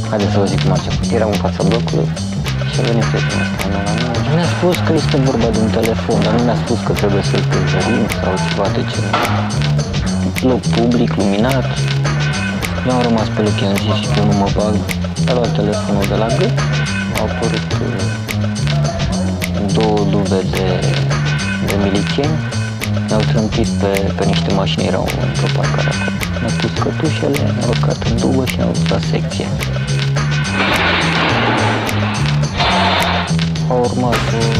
Haideți să vă zic cum a început. Eram în fața blocului și a venit prietenul ăsta la mine și mi-a spus că este vorba de un telefon, dar nu mi-a spus că trebuie să-l cântărim sau ceva de genul. Loc public, luminat. Eu am rămas pe loc, i-am zis că eu nu mă bag. A luat telefonul de la gât, au apărut două dube de milițieni, ne-au trâmpit pe niște mașini, erau într-o parcare acolo. Ne-au pus cătușele, ne-au urcat în dubă și ne-au dus la secție. A urmat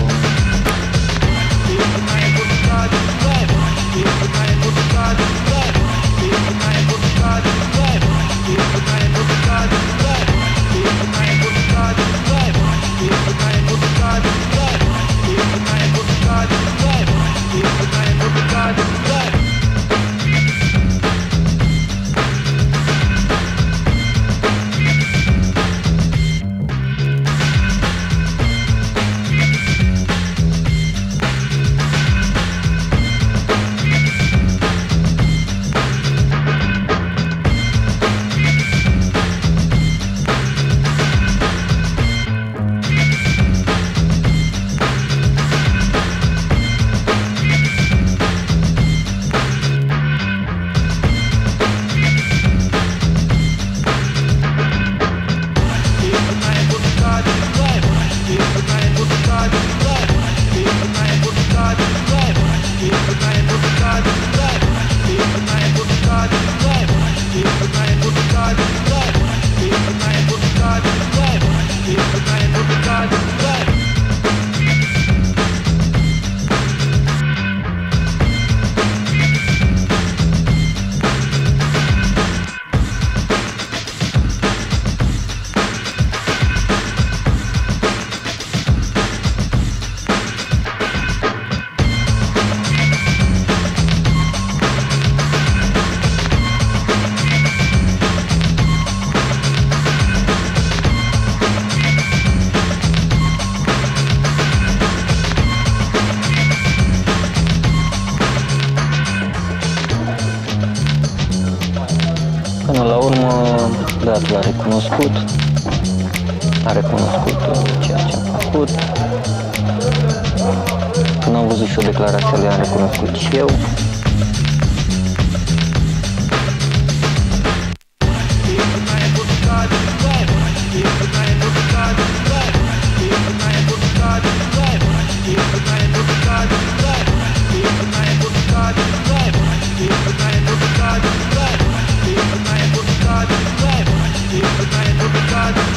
până la urmă, băiatul a recunoscut ceea ce am făcut. Când am văzut și o declarație lui, am recunoscut și eu. God.